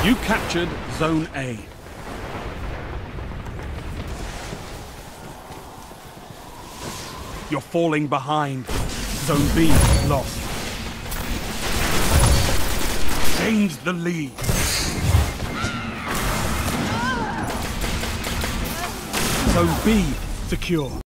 You captured Zone A. You're falling behind. Zone B lost. Gained the lead. Zone B secure.